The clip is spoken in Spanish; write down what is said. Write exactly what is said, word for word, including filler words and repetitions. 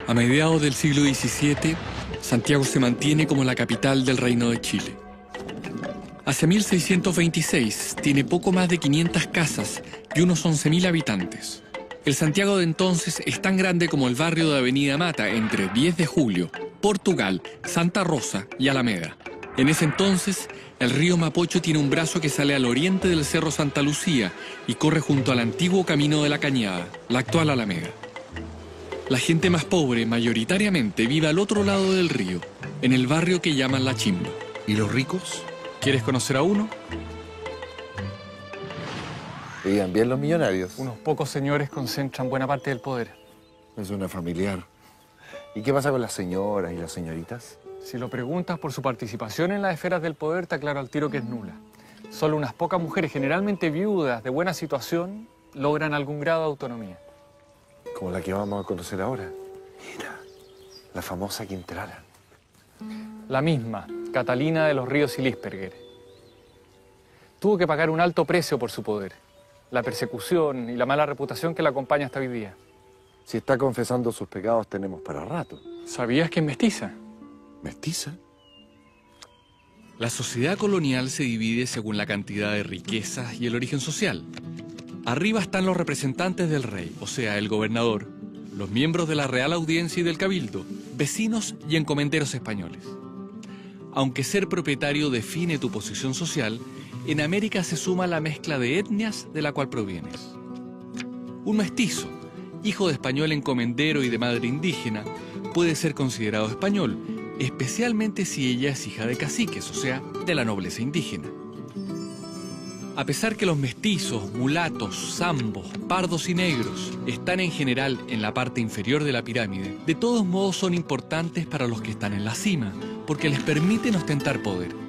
A mediados del siglo diecisiete, Santiago se mantiene como la capital del Reino de Chile. Hacia mil seiscientos veintiséis tiene poco más de quinientas casas y unos once mil habitantes. El Santiago de entonces es tan grande como el barrio de Avenida Mata entre diez de julio, Portugal, Santa Rosa y Alameda. En ese entonces, el río Mapocho tiene un brazo que sale al oriente del Cerro Santa Lucía y corre junto al antiguo Camino de la Cañada, la actual Alameda. La gente más pobre, mayoritariamente, vive al otro lado del río, en el barrio que llaman La Chimba. ¿Y los ricos? ¿Quieres conocer a uno? Vivían bien los millonarios. Unos pocos señores concentran buena parte del poder. Es una familiar. ¿Y qué pasa con las señoras y las señoritas? Si lo preguntas por su participación en las esferas del poder, te aclaro al tiro que es nula. Solo unas pocas mujeres, generalmente viudas, de buena situación, logran algún grado de autonomía. Como la que vamos a conocer ahora. Mira, la famosa Quintrala. La misma, Catalina de los Ríos y Lisperger. Tuvo que pagar un alto precio por su poder, la persecución y la mala reputación que la acompaña hasta hoy día. Si está confesando sus pecados, tenemos para rato. ¿Sabías que es mestiza? ¿Mestiza? La sociedad colonial se divide según la cantidad de riquezas y el origen social. Arriba están los representantes del rey, o sea, el gobernador, los miembros de la Real Audiencia y del Cabildo, vecinos y encomenderos españoles. Aunque ser propietario define tu posición social, en América se suma la mezcla de etnias de la cual provienes. Un mestizo, hijo de español encomendero y de madre indígena, puede ser considerado español, especialmente si ella es hija de caciques, o sea, de la nobleza indígena. A pesar que los mestizos, mulatos, zambos, pardos y negros están en general en la parte inferior de la pirámide, de todos modos son importantes para los que están en la cima, porque les permiten ostentar poder.